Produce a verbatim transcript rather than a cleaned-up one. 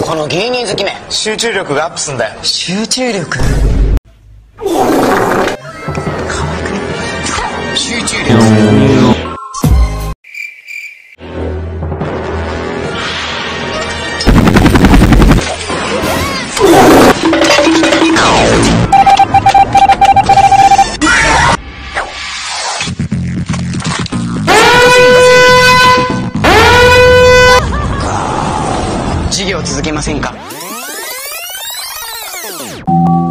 この芸人好きめ。 集中力がアップすんだよ。 集中力。集中力。授業続けませんか？